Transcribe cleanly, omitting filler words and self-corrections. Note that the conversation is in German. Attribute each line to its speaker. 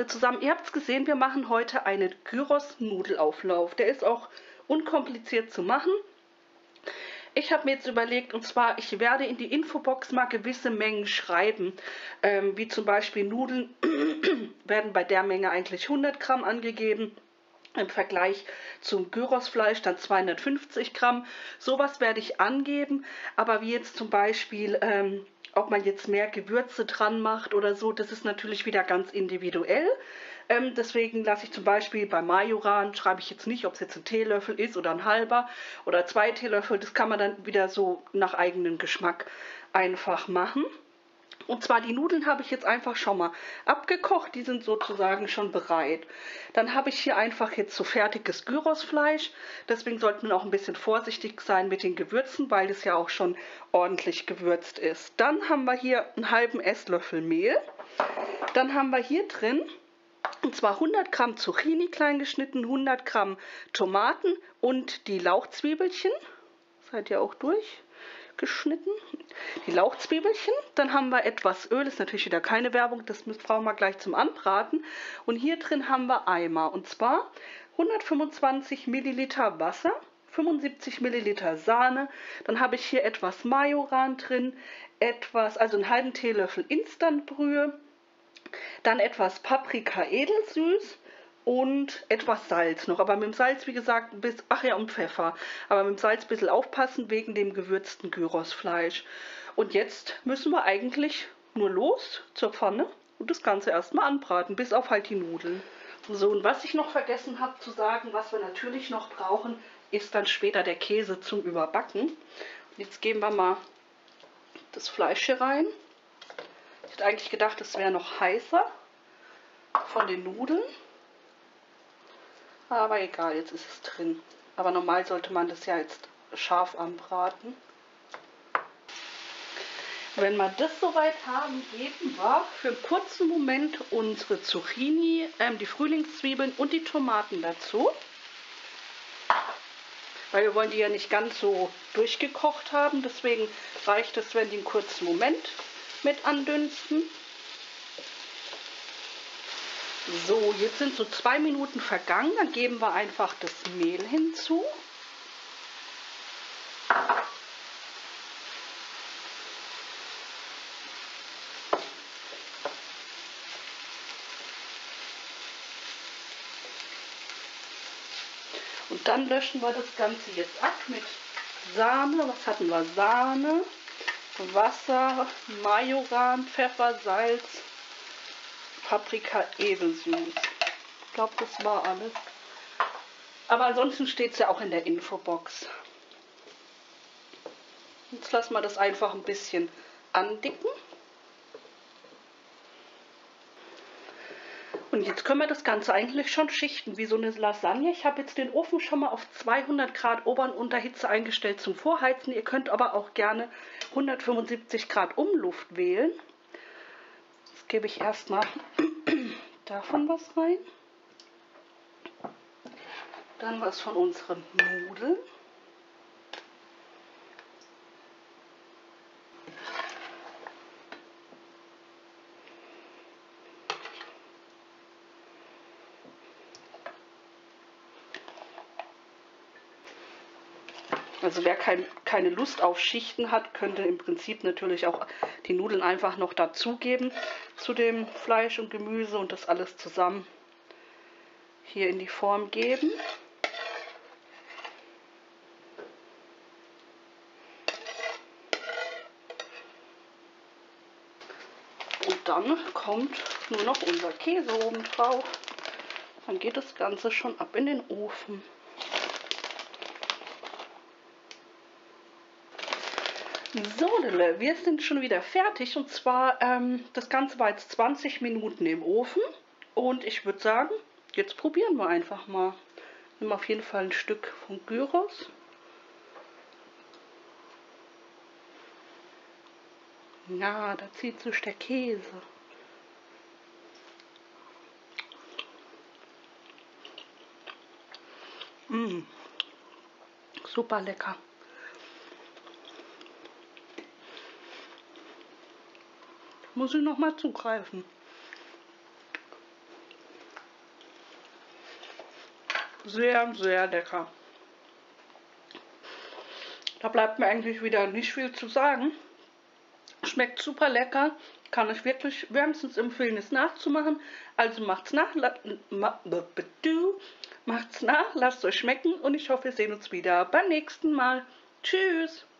Speaker 1: alle zusammen. Ihr habt es gesehen, wir machen heute einen Gyros-Nudelauflauf. Der ist auch unkompliziert zu machen. Ich habe mir jetzt überlegt, und zwar, ich werde in die Infobox mal gewisse Mengen schreiben, wie zum Beispiel Nudeln werden bei der Menge eigentlich 100 Gramm angegeben. Im Vergleich zum Gyrosfleisch dann 250 Gramm. Sowas werde ich angeben, aber wie jetzt zum Beispiel, ob man jetzt mehr Gewürze dran macht oder so, das ist natürlich wieder ganz individuell. Deswegen lasse ich zum Beispiel bei Majoran, schreibe ich jetzt nicht, ob es jetzt ein Teelöffel ist oder ein halber oder 2 Teelöffel. Das kann man dann wieder so nach eigenem Geschmack einfach machen. Und zwar die Nudeln habe ich jetzt einfach schon mal abgekocht, die sind sozusagen schon bereit. Dann habe ich hier einfach jetzt so fertiges Gyrosfleisch, deswegen sollte man auch ein bisschen vorsichtig sein mit den Gewürzen, weil es ja auch schon ordentlich gewürzt ist. Dann haben wir hier einen halben Esslöffel Mehl. Dann haben wir hier drin, und zwar 100 Gramm Zucchini klein geschnitten, 100 Gramm Tomaten und die Lauchzwiebelchen. Seid ihr auch durchgeschnitten? Die Lauchzwiebelchen. Dann haben wir etwas Öl, ist natürlich wieder keine Werbung, das brauchen wir gleich zum Anbraten. Und hier drin haben wir Eimer, und zwar 125 Milliliter Wasser, 75 Milliliter Sahne. Dann habe ich hier etwas Majoran drin, also einen halben Teelöffel Instantbrühe. Dann etwas Paprika edelsüß und etwas Salz noch. Aber mit dem Salz, wie gesagt, und Pfeffer. Aber mit dem Salz ein bisschen aufpassen wegen dem gewürzten Gyrosfleisch. Und jetzt müssen wir eigentlich nur los zur Pfanne und das Ganze erstmal anbraten, bis auf halt die Nudeln. So, und was ich noch vergessen habe zu sagen, was wir natürlich noch brauchen, ist dann später der Käse zum Überbacken. Und jetzt geben wir mal das Fleisch hier rein. Ich hätte eigentlich gedacht, es wäre noch heißer von den Nudeln. Aber egal, jetzt ist es drin. Aber normal sollte man das ja jetzt scharf anbraten. Wenn wir das soweit haben, geben wir für einen kurzen Moment unsere Zucchini, die Frühlingszwiebeln und die Tomaten dazu. Weil wir wollen die ja nicht ganz so durchgekocht haben. Deswegen reicht es, wenn die einen kurzen Moment mit andünsten. So, jetzt sind so 2 Minuten vergangen. Dann geben wir einfach das Mehl hinzu. Und dann löschen wir das Ganze jetzt ab mit Sahne. Was hatten wir? Sahne, Wasser, Majoran, Pfeffer, Salz, Paprika edelsüß. Ich glaube, das war alles. Aber ansonsten steht es ja auch in der Infobox. Jetzt lassen wir das einfach ein bisschen andicken. Und jetzt können wir das Ganze eigentlich schon schichten, wie so eine Lasagne. Ich habe jetzt den Ofen schon mal auf 200 Grad Ober- und Unterhitze eingestellt zum Vorheizen. Ihr könnt aber auch gerne 175 Grad Umluft wählen. Jetzt gebe ich erstmal davon was rein. Dann was von unseren Nudeln. Also wer keine Lust auf Schichten hat, könnte im Prinzip natürlich auch die Nudeln einfach noch dazugeben zu dem Fleisch und Gemüse und das alles zusammen hier in die Form geben. Und dann kommt nur noch unser Käse oben drauf. Dann geht das Ganze schon ab in den Ofen. So, wir sind schon wieder fertig, und zwar, das Ganze war jetzt 20 Minuten im Ofen und ich würde sagen, jetzt probieren wir einfach mal. Nehmen auf jeden Fall ein Stück von Gyros. Ja, da zieht sich der Käse. Super lecker. Muss ich noch mal zugreifen. Sehr, sehr lecker. Da bleibt mir eigentlich wieder nicht viel zu sagen. Schmeckt super lecker. Kann ich wirklich wärmstens empfehlen, es nachzumachen. Also macht's nach, macht's nach, lasst euch schmecken und ich hoffe, wir sehen uns wieder beim nächsten Mal. Tschüss!